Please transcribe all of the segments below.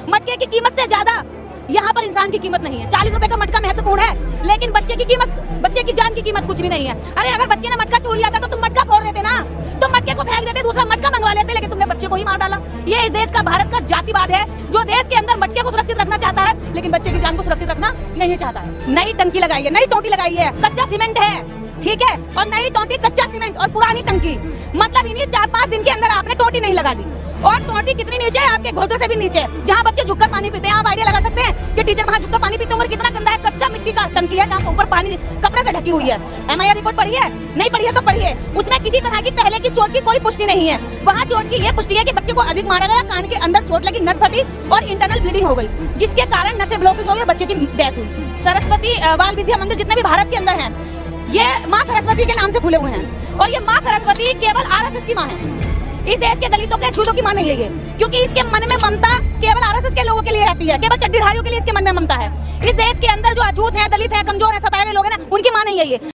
मटके की कीमत से ज्यादा यहाँ पर इंसान की कीमत नहीं है। 40 रुपए का मटका महत्वपूर्ण है, लेकिन बच्चे की कीमत, बच्चे की जान की कीमत कुछ भी नहीं है। अरे अगर बच्चे ने मटका चोर लिया था तो तुम मटका फोड़ देते ना, तुम मटके को फेंक देते, दूसरा मटका मंगवा लेते, लेकिन तुमने बच्चे को ही मार डाला। ये इस देश का, भारत का जातिवाद है, जो देश के अंदर मटके को सुरक्षित रखना चाहता है लेकिन बच्चे की जान को सुरक्षित रखना नहीं चाहता है। नई टंकी लगाई है, नई टोटी लगाई है, कच्चा सीमेंट है, ठीक है, और नई टोटी कच्चा सीमेंट और पुरानी टंकी, मतलब इन्हीं 4-5 दिन के अंदर आपने टोटी नहीं लगा दी। और टोटी कितनी नीचे है, आपके घोटों से भी नीचे, जहाँ बच्चे झुककर पानी पीते हैं। आप आइडिया लगा सकते हैं कि टीचर वहाँ झुककर पानी पीते होंगे, कितना गंदा है। कच्चा मिट्टी का टंकी है जहाँ ऊपर पानी कपड़े से ढकी हुई है। MIR रिपोर्ट पढ़ी है? नहीं पढ़ी है तो पढ़िए, उसमें किसी तरह की पहले की चोट की कोई पुष्टि नहीं है। वहाँ चोट की ये पुष्टि है कि बच्चे को अधिक मारा गया, कान के अंदर चोट लगी, नस फटी और इंटरनल ब्लीडिंग हो गई, जिसके कारण नसें ब्लॉकेज हो गई, बच्चे की डेथ हुई। सरस्वती बाल विद्या मंदिर जितने भी भारत के अंदर हैं, ये माँ सरस्वती के नाम से खुले हुए हैं, और ये माँ सरस्वती केवल RSS की माँ है। इस देश के दलितों के छूतों की मां नहीं है ये, क्योंकि इसके मन में ममता केवल RSS के लोगों के लिए रहती है, केवल चड्डीधारियों के लिए इसके मन में ममता है। इस देश के अंदर जो अछूत हैं, दलित हैं, कमजोर हैं, सताए हुए लोग हैं ना, उनकी मां नहीं है ये।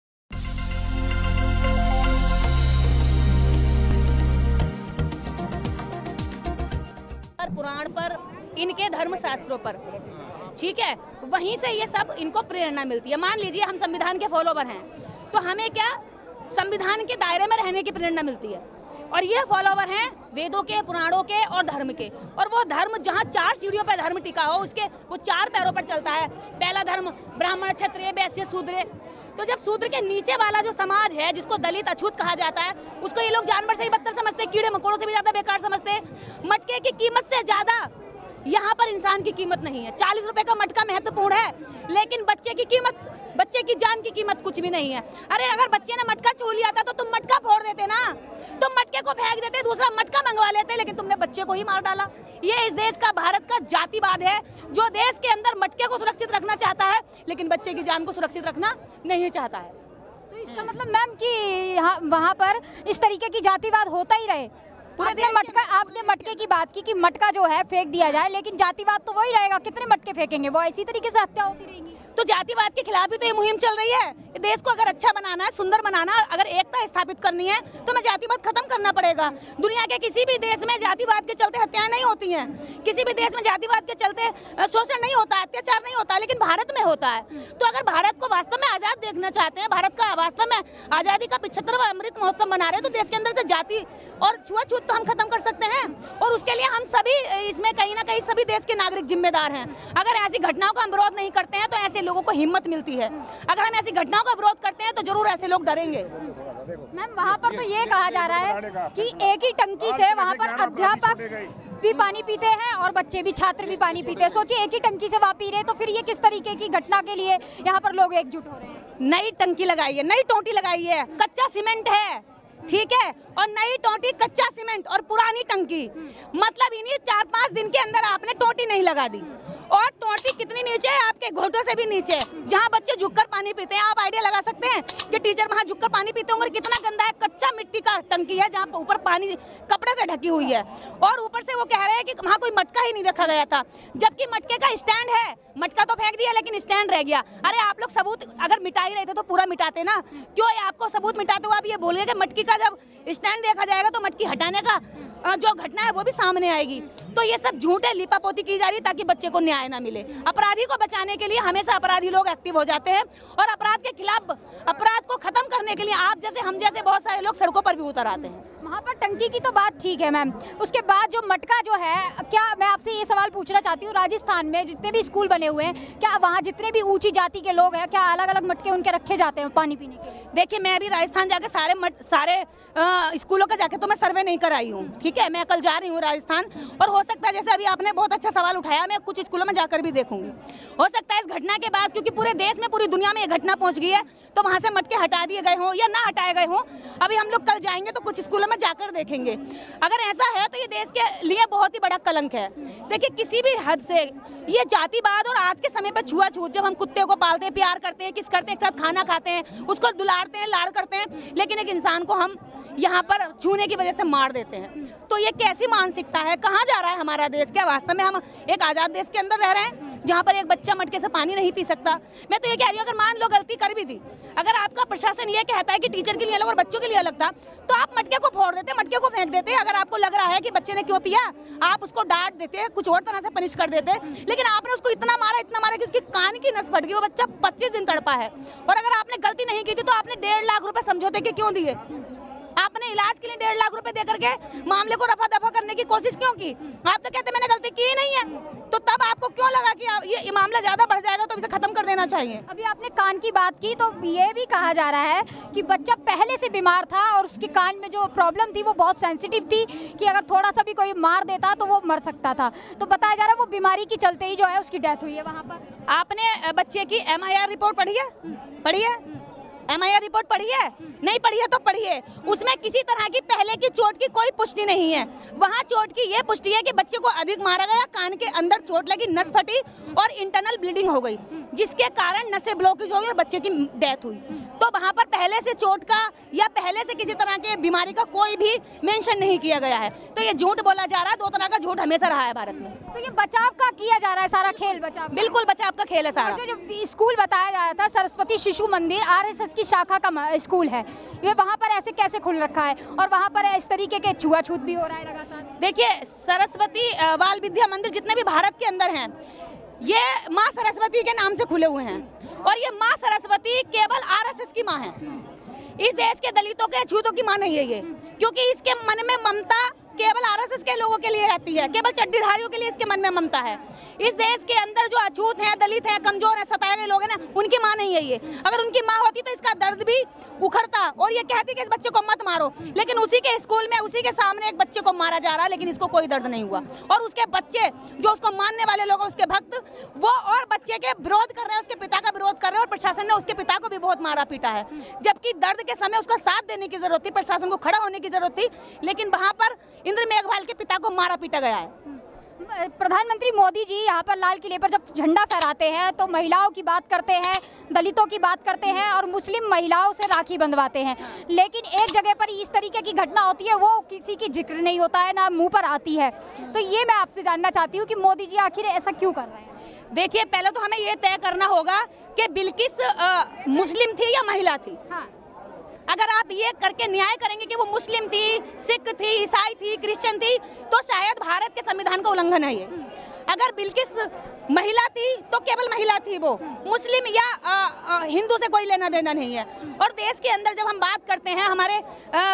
पुराण पर, इनके धर्म शास्त्रों पर, ठीक है, वहीं से ये सब इनको प्रेरणा मिलती है। मान लीजिए हम संविधान के फॉलोवर हैं, तो हमें क्या संविधान के दायरे में रहने की प्रेरणा मिलती है, और ये फॉलोवर हैं वेदों के, पुराणों के और धर्म के। और वो धर्म जहाँ 4 सीढ़ियों पर धर्म टिका हो, उसके वो 4 पैरों पर चलता है। पहला धर्म ब्राह्मण, क्षत्रिय, वैश्य, शूद्र। तो जब शूद्र के नीचे वाला जो समाज है, जिसको दलित, अछूत कहा जाता है, उसको ये लोग जानवर से भी बदतर समझते, कीड़े मकोड़ों से भी ज्यादा बेकार समझते। मटके की कीमत से ज्यादा यहाँ पर इंसान की कीमत नहीं है। 40 रुपए का मटका महत्वपूर्ण है, लेकिन बच्चे की कीमत, बच्चे की जान की कीमत कुछ भी नहीं है। अरे अगर बच्चे ने मटका छू लिया था तो तुम मटका फोड़ देते ना, तुम मटके को फेंक देते, दूसरा मटका मंगवा लेते, लेकिन तुमने बच्चे को ही मार डाला। ये इस देश का, भारत का जातिवाद है, जो देश के अंदर मटके को सुरक्षित रखना चाहता है लेकिन बच्चे की जान को सुरक्षित रखना नहीं चाहता है। तो इसका मतलब मैम कि वहाँ पर इस तरीके की जातिवाद होता ही रहे। आपने मटके की बात की कि मटका जो है फेंक दिया जाए, लेकिन जातिवाद तो वही रहेगा। कितने मटके फेंकेंगे, वो इसी तरीके से हत्या होती रहेगी। तो जातिवाद के खिलाफ ही तो ये मुहिम चल रही है। देश को अगर अच्छा बनाना है, सुंदर बनाना, अगर एकता स्थापित करनी है तो हमें जातिवाद खत्म करना पड़ेगा। दुनिया के किसी भी देश में जातिवाद के चलते हत्याएं नहीं होती हैं, किसी भी देश में जातिवाद के चलते शोषण नहीं होता, अत्याचार नहीं होता, लेकिन भारत में होता है। तो अगर भारत को वास्तव में आजाद देखना चाहते हैं, भारत का वास्तव में आजादी का 75वां अमृत महोत्सव मना रहे हैं, तो देश के अंदर से जाति और छुआछूत तो हम खत्म कर सकते हैं, और उसके लिए हम सभी इसमें कहीं ना कहीं सभी देश के नागरिक जिम्मेदार हैं। अगर ऐसी घटनाओं का हम विरोध नहीं करते हैं तो ऐसे लोगों को हिम्मत मिलती है। अगर हम ऐसी घटनाओं का विरोध करते हैं तो जरूर ऐसे लोग डरेंगे। मैम वहाँ पर तो ये कहा जा रहा है कि एक ही टंकी से वहाँ पर अध्यापक भी पानी पीते हैं और बच्चे भी, छात्र भी पानी पीते हैं। सोचिए एक ही टंकी से वहाँ पी रहे, तो फिर ये किस तरीके की घटना के लिए यहाँ पर लोग एकजुट हो रहे हैं। नई टंकी लगाई है, नई टोटी लगाई है, कच्चा सीमेंट है, ठीक है, और नई टोटी, कच्चा सीमेंट और पुरानी टंकी, मतलब इन्हीं 4-5 दिन के अंदर आपने टोटी नहीं लगा दी। और टोटी कितनी नीचे है, आपके घोटों से भी नीचे, जहाँ बच्चे झुककर पानी पीते हैं। आप आइडिया लगा सकते हैं कि टीचर वहाँ झुककर पानी पीते होंगे, कितना गंदा है। कच्चा मिट्टी का टंकी है जहाँ ऊपर पानी कपड़े से ढकी हुई है, और ऊपर से वो कह रहे हैं कि वहाँ कोई मटका ही नहीं रखा गया था, जबकि मटके का स्टैंड है। मटका तो फेंक दिया लेकिन स्टैंड रह गया। अरे आप लोग सबूत अगर मिटा ही रहे थे तो पूरा मिटाते ना, क्यों आपको सबूत मिटाते हुए आप ये बोलिए कि मटकी का जब स्टैंड देखा जाएगा तो मटकी हटाने का जो घटना है वो भी सामने आएगी। तो ये सब झूठे लिपापोती की जा रही है ताकि बच्चे को न्याय ना मिले। अपराधी को बचाने के लिए हमेशा अपराधी लोग एक्टिव हो जाते हैं, और अपराध के खिलाफ, अपराध को खत्म करने के लिए आप जैसे, हम जैसे बहुत सारे लोग सड़कों पर भी उतर आते हैं। वहाँ पर टंकी की तो बात ठीक है मैम, उसके बाद जो मटका जो है, क्या मैं आपसे ये सवाल पूछना चाहती हूँ, राजस्थान में जितने भी स्कूल बने हुए हैं, क्या वहाँ जितने भी ऊंची जाति के लोग हैं, क्या अलग अलग मटके उनके रखे जाते हैं पानी पीने के लिए? देखिए मैं अभी राजस्थान जाके सारे स्कूलों का जाके तो मैं सर्वे नहीं कराई हूँ, ठीक है, मैं कल जा रही हूँ राजस्थान, और हो सकता है जैसे अभी आपने बहुत अच्छा सवाल उठाया, मैं कुछ स्कूलों में जाकर भी देखूंगी। हो सकता है इस घटना के बाद, क्योंकि पूरे देश में, पूरी दुनिया में ये घटना पहुंच गई है, तो वहां से मटके हटा दिए गए हों या ना हटाए गए हों। अभी हम लोग कल जाएंगे तो कुछ स्कूलों में जाकर देखेंगे। अगर ऐसा है तो ये देश के लिए बहुत ही बड़ा कलंक है। देखिए किसी भी हद से ये जातिवाद, और आज के समय पर छुआछूत, जब हम कुत्ते को पालते हैं, प्यार करते हैं, किस करते हैं, एक साथ खाना खाते हैं, उसको दुलारते हैं, लाड़ करते हैं, लेकिन एक इंसान को हम यहाँ पर छूने की वजह से मार देते हैं, तो ये कैसी मानसिकता है? कहाँ जा रहा है हमारा देश? क्या वास्तव में हम एक आजाद देश के अंदर रह रहे हैं? जहाँ पर एक बच्चा मटके से पानी नहीं पी सकता। मैं तो ये कह रही हूँ, अगर मान लो गलती कर भी दी, अगर आपका प्रशासन ये कहता है कि टीचर के लिए अलग और बच्चों के लिए अलग था, तो आप मटके को फोड़ देते, मटके को फेंक देते। अगर आपको लग रहा है कि बच्चे ने क्यों पिया, आप उसको डांट देते, कुछ और तरह से पनिश कर देते। लेकिन आपने उसको इतना मारा कि उसकी कान की नस फट गई, वो बच्चा 25 दिन तड़पा है। और अगर आपने गलती नहीं की थी तो आपने 1.5 लाख रुपए समझौते के क्यों दिए? आपने इलाज के लिए 1.5 लाख रुपए देकर के मामले को रफा दफा करने की कोशिश क्यों की? आप तो कहते मैंने गलती की ही नहीं है, तो तब आपको क्यों लगा कि ये मामला ज्यादा बढ़ जाएगा तो इसे खत्म कर देना चाहिए? अभी आपने कान की बात की, तो ये भी कहा जा रहा है कि बच्चा पहले से बीमार था और उसके कान में जो प्रॉब्लम थी वो बहुत सेंसिटिव थी कि अगर थोड़ा सा भी कोई मार देता तो वो मर सकता था। तो बताया जा रहा है वो बीमारी की चलते ही जो है उसकी डेथ हुई है वहाँ पर। आपने बच्चे की MIR रिपोर्ट पढ़ी है? MIR रिपोर्ट पढ़ी है? नहीं पढ़ी है तो पढ़िए। उसमें किसी तरह की पहले की चोट की कोई पुष्टि नहीं है। वहाँ चोट की ये पुष्टि है कि बच्चे को अधिक मारा गया, कान के अंदर चोट लगी, नस फटी और इंटरनल ब्लीडिंग हो गई, जिसके कारण नसें ब्लॉकेज हो गई और बच्चे की डेथ हुई। तो वहाँ पर पहले से चोट का या पहले से किसी तरह के बीमारी का कोई भी मेंशन नहीं किया गया है। तो ये झूठ बोला जा रहा है। 2 तरह का झूठ हमेशा रहा है भारत में। तो ये बचाव का किया जा रहा है, सारा खेल बचाव, बिल्कुल बचाव का खेल है सारा। जो स्कूल बताया जा रहा था सरस्वती शिशु मंदिर RSS की शाखा का स्कूल है, ये वहाँ पर ऐसे कैसे खुल रखा है और वहाँ पर इस तरीके के छुआछूत भी हो रहा है लगातार? देखिए, सरस्वती बाल विद्या मंदिर जितने भी भारत के अंदर हैं, ये माँ सरस्वती के नाम से खुले हुए हैं और ये माँ सरस्वती केवल RSS की माँ है। इस देश के दलितों के अछूतों की माँ नहीं है ये, क्योंकि इसके मन में ममता केवल RSS के लोगों के लिए रहती है, केवल चड्डीधारियों के लिए इसके मन में ममता है। इस देश के अंदर जो अछूत हैं, दलित हैं, कमजोर हैं, सताए गए लोग हैं ना, उनकी माँ नहीं है ये। अगर उनकी माँ होती तो इसका दर्द भी उखड़ता और ये कहती कि इस बच्चे को मत मारो। लेकिन उसी के स्कूल में, उसी के सामने एक बच्चे को मारा जा रहा है, लेकिन इसको कोई दर्द नहीं हुआ। और उसके बच्चे जो उसको मानने वाले लोग, उसके भक्त, वो और बच्चे के विरोध कर रहे हैं, उसके पिता का विरोध कर रहे हैं। और प्रशासन ने उसके पिता को भी बहुत मारा पीटा है, जबकि दर्द के समय उसका साथ देने की जरूरत थी, प्रशासन को खड़ा होने की जरूरत थी। लेकिन वहाँ पर इंद्र मेघवाल के पिता को मारा पीटा गया है। प्रधानमंत्री मोदी जी यहाँ पर लाल किले पर जब झंडा फहराते हैं तो महिलाओं की बात करते हैं, दलितों की बात करते हैं और मुस्लिम महिलाओं से राखी बंधवाते हैं। लेकिन एक जगह पर इस तरीके की घटना होती है, वो किसी की जिक्र नहीं होता है, ना मुंह पर आती है। तो ये मैं आपसे जानना चाहती हूँ कि मोदी जी आखिर ऐसा क्यों कर रहे हैं? देखिए, पहले तो हमें ये तय करना होगा कि बिल्किस मुस्लिम थी या महिला थी। हाँ। अगर आप ये करके न्याय करेंगे कि वो मुस्लिम थी, सिख थी, ईसाई थी, क्रिश्चियन थी, तो शायद भारत के संविधान का उल्लंघन है ये। अगर बिल्किस महिला थी तो केवल महिला थी, वो मुस्लिम या हिंदू से कोई लेना देना नहीं है। और देश के अंदर जब हम बात करते हैं, हमारे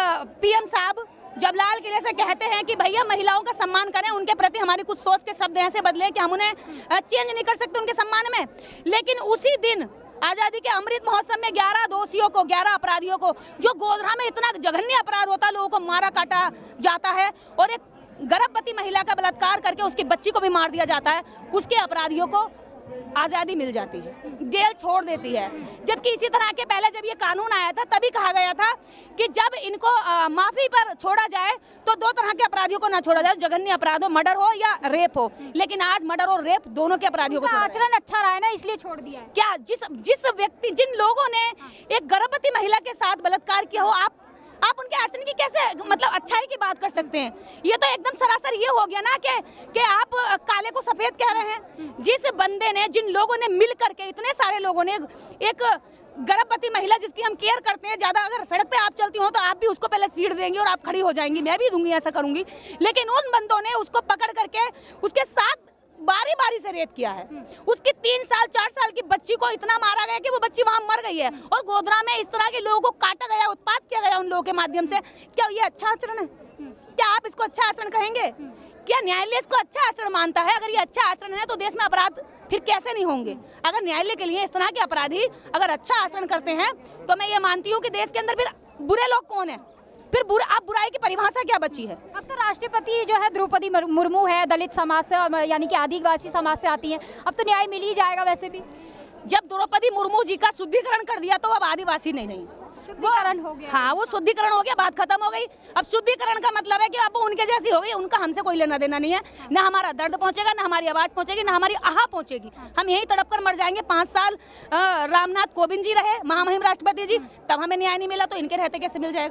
PM साहब जब लाल किले से कहते हैं कि भैया महिलाओं का सम्मान करें, उनके प्रति हमारी कुछ सोच के शब्द ऐसे बदले कि हम उन्हें चेंज नहीं कर सकते उनके सम्मान में। लेकिन उसी दिन आजादी के अमृत महोत्सव में 11 दोषियों को, 11 अपराधियों को, जो गोधरा में इतना जघन्य अपराध होता है, लोगों को मारा काटा जाता है और एक गर्भवती महिला का बलात्कार करके उसकी बच्ची को भी मार दिया जाता है, उसके अपराधियों को आजादी मिल जाती है, जेल छोड़ देती है। जबकि इसी तरह के पहले जब ये कानून आया था तभी कहा गया था कि जब इनको माफी पर छोड़ा जाए तो 2 तरह के अपराधियों को ना छोड़ा जाए, जघन्य अपराध हो, मर्डर हो या रेप हो। लेकिन आज मर्डर और रेप दोनों के अपराधियों को आचरण अच्छा रहा है ना, इसलिए छोड़ दिया है। क्या जिस व्यक्ति, जिन लोगों ने एक गर्भवती महिला के साथ बलात्कार किया हो, आप उनके आचरण की कैसे मतलब अच्छाई की बात कर सकते हैं? ये तो एकदम सरासर ये हो गया ना कि आप काले को सफेद कह रहे हैं। जिस बंदे ने, जिन लोगों ने मिल करके, इतने सारे लोगों ने एक गर्भवती महिला जिसकी हम केयर करते हैं, ज्यादा अगर सड़क पे आप चलती हो तो आप भी उसको पहले सीट देंगी और आप खड़ी हो जाएंगी, मैं भी दूंगी, ऐसा करूंगी। लेकिन उन बंदों ने उसको पकड़ करके उसके साथ बारी बारी से रेप किया है। उसकी 3 साल 4 साल की बच्ची को इतना मारा गया कि वो बच्ची वहां मर गई है। और गोधरा में इस तरह के लोगों को काटा गया, उत्पात किया गया उन लोगों के माध्यम से। क्या ये अच्छा आचरण है? क्या आप इसको अच्छा आचरण कहेंगे? क्या न्यायालय इसको अच्छा आचरण मानता है? अगर ये अच्छा आचरण है तो देश में अपराध फिर कैसे नहीं होंगे? अगर न्यायालय के लिए इस तरह के अपराधी अगर अच्छा आचरण करते हैं तो मैं ये मानती हूँ कि देश के अंदर फिर बुरे लोग कौन है? फिर आप बुराई की परिभाषा क्या बची है? अब तो राष्ट्रपति जो है द्रौपदी मुर्मू है, दलित समाज से यानी कि आदिवासी समाज से आती हैं, अब तो न्याय मिल ही जाएगा। वैसे भी जब द्रौपदी मुर्मू जी का शुद्धिकरण कर दिया तो अब आदिवासी नहीं, शुद्धिकरण हो गया। हाँ, वो शुद्धिकरण हो गया, बात खत्म हो गई। अब शुद्धिकरण का मतलब है कि अब उनके जैसी हो गई, उनका हमसे कोई लेना देना नहीं है। ना हमारा दर्द पहुंचेगा, ना हमारी आवाज पहुंचेगी, ना हमारी आहा पहुंचेगी। हम यही तड़प कर मर जाएंगे। 5 साल रामनाथ कोविंद जी रहे, महामहिम राष्ट्रपति जी, तब हमें न्याय नहीं मिला तो इनके रहते कैसे मिल जाएगा?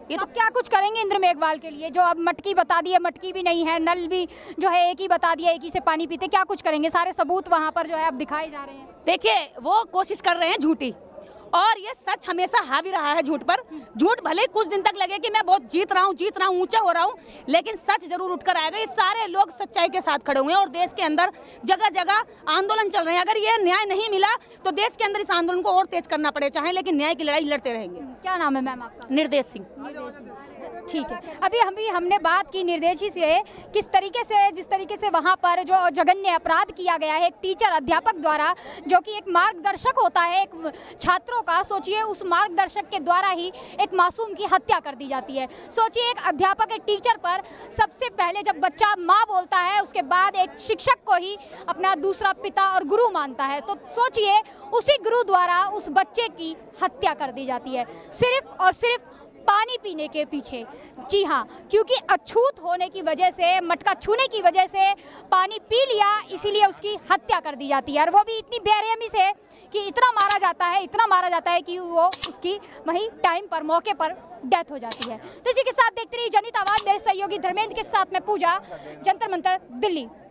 ये तो क्या कुछ करेंगे इंद्र मेघवाल के लिए? जो अब मटकी बता दी है, मटकी भी नहीं है, नल भी जो है एक ही बता दिया, एक ही से पानी पीते, क्या कुछ करेंगे? सारे सबूत वहाँ पर जो है अब दिखाए जा रहे हैं। देखिए, वो कोशिश कर रहे हैं झूठी, और ये सच हमेशा हावी रहा है झूठ पर। झूठ भले कुछ दिन तक लगे कि मैं बहुत जीत रहा हूँ, ऊंचा हो रहा हूँ, लेकिन सच जरूर उठकर आएगा। ये सारे लोग सच्चाई के साथ खड़े हुए हैं और देश के अंदर जगह जगह आंदोलन चल रहे हैं। अगर ये न्याय नहीं मिला तो देश के अंदर इस आंदोलन को और तेज करना पड़े, चाहे, लेकिन न्याय की लड़ाई लड़ते रहेंगे। क्या नाम है मैम आपका? निर्देश सिंह। ठीक है, अभी हमने बात की निर्देशी से, किस तरीके से, जिस तरीके से वहाँ पर जो जघन्य अपराध किया गया है एक टीचर अध्यापक द्वारा, जो कि एक मार्गदर्शक होता है एक छात्रों का, सोचिए उस मार्गदर्शक के द्वारा ही एक मासूम की हत्या कर दी जाती है। सोचिए एक अध्यापक, एक टीचर पर सबसे पहले जब बच्चा माँ बोलता है, उसके बाद एक शिक्षक को ही अपना दूसरा पिता और गुरु मानता है, तो सोचिए उसी गुरु द्वारा उस बच्चे की हत्या कर दी जाती है, सिर्फ और सिर्फ पानी पीने के पीछे। जी हाँ, क्योंकि अछूत होने की वजह से, मटका छूने की वजह से पानी पी लिया, इसीलिए उसकी हत्या कर दी जाती है। और वो भी इतनी बेरहमी से कि इतना मारा जाता है कि वो उसकी वहीं टाइम पर, मौके पर डेथ हो जाती है। तो इसी के साथ देखते रहिए जनहित आवाज, मेरे सहयोगी धर्मेंद्र के साथ में पूजा, जंतर मंतर, दिल्ली।